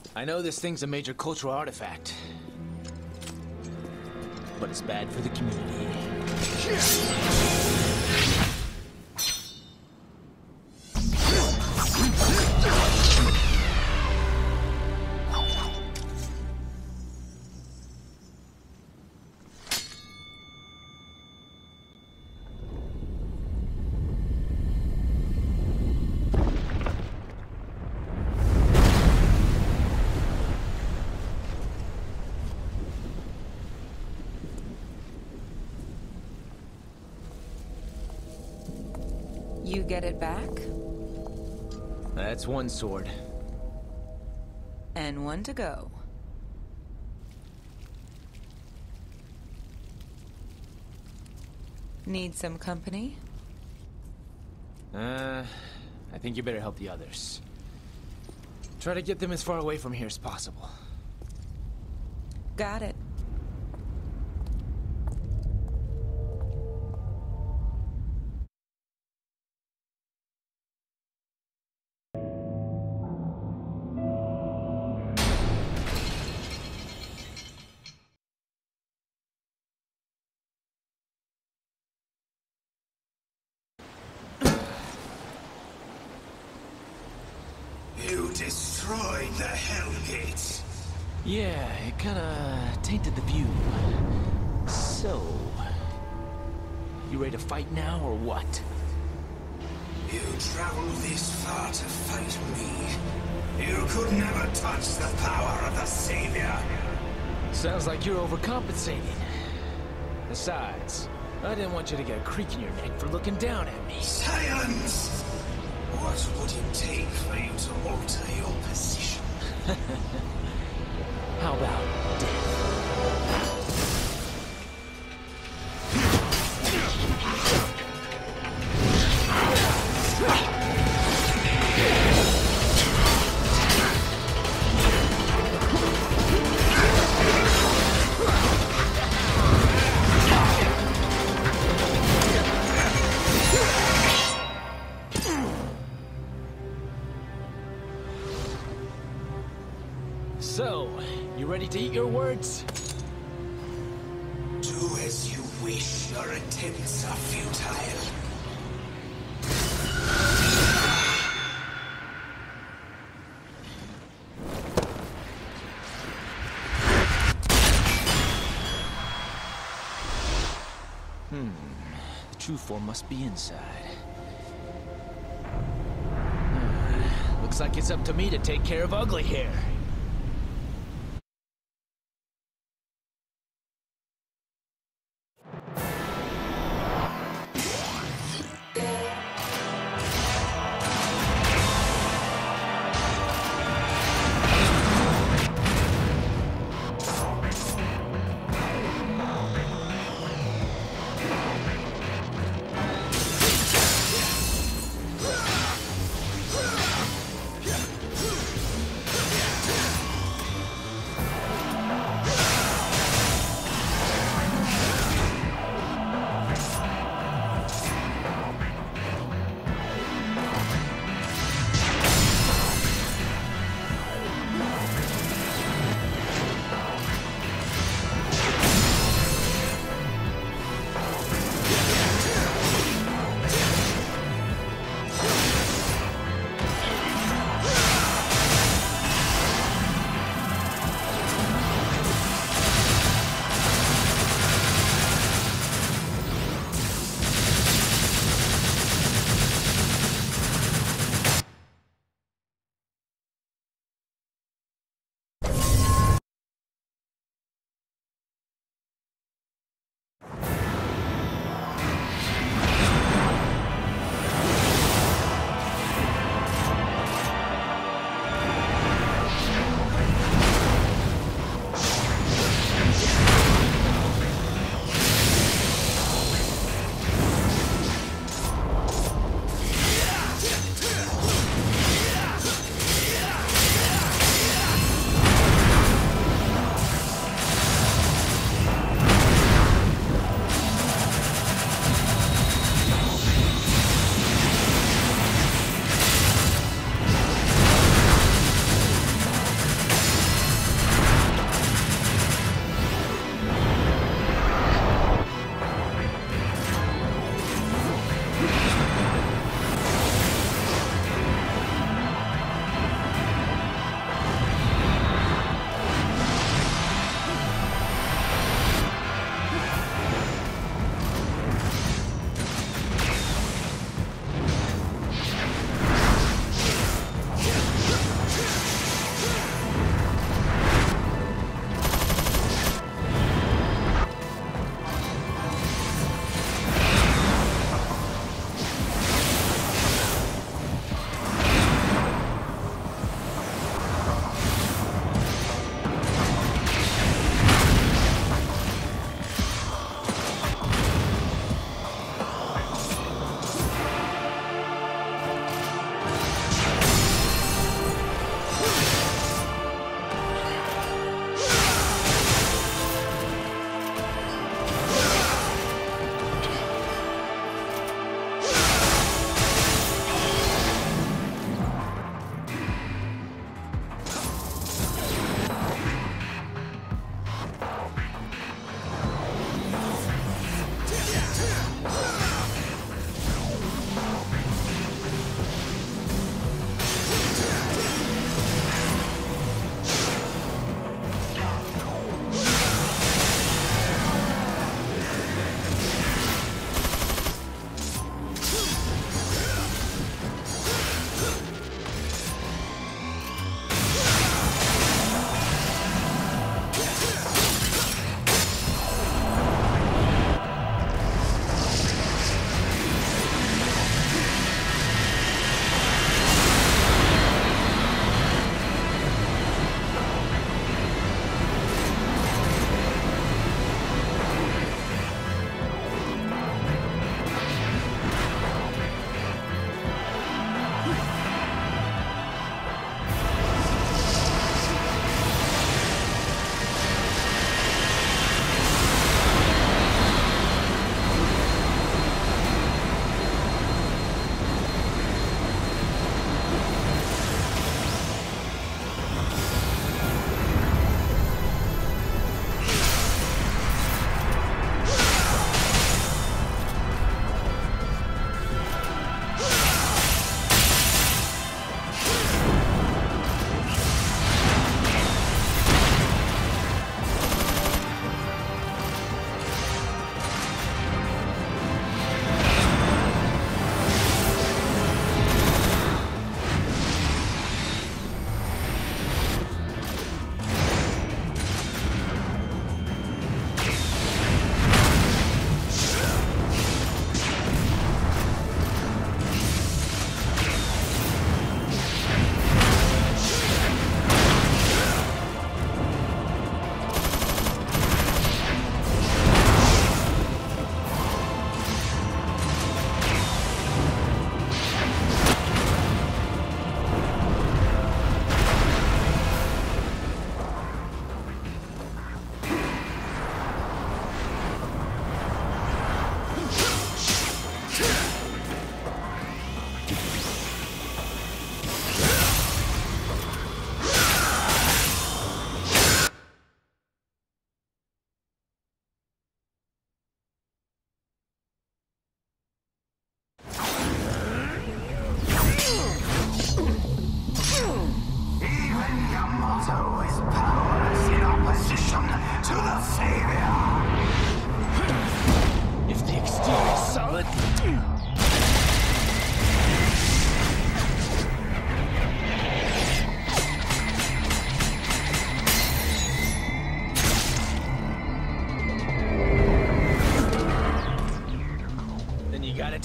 I know this thing's a major cultural artifact, but it's bad for the community. You get it back? That's one sword. And one to go. Need some company? I think you better help the others. Try to get them as far away from here as possible. Got it. You destroyed the Hellgate. Yeah, it kinda tainted the view. So... you ready to fight now, or what? You traveled this far to fight me. You could never touch the power of the Savior. Sounds like you're overcompensating. Besides, I didn't want you to get a creak in your neck for looking down at me. Silence! What would it take for you to alter your position? How about death? So, you ready to eat your words? Do as you wish. Your attempts are futile. The true form must be inside. Looks like it's up to me to take care of ugly hair.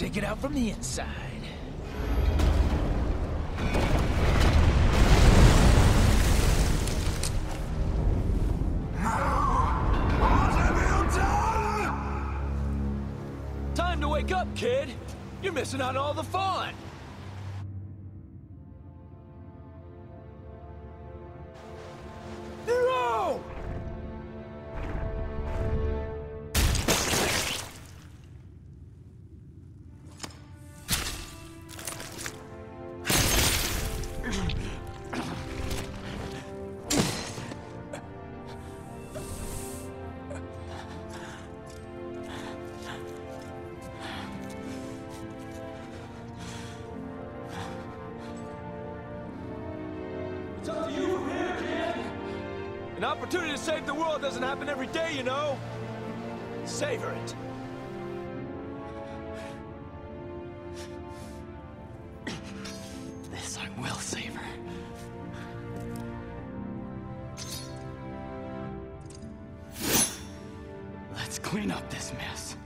take it out from the inside. What have you done? Time to wake up, kid! You're missing out on all the fun! No! It's up to you from here, kid! An opportunity to save the world doesn't happen every day, you know? Savor it. This I will savor. Let's clean up this mess.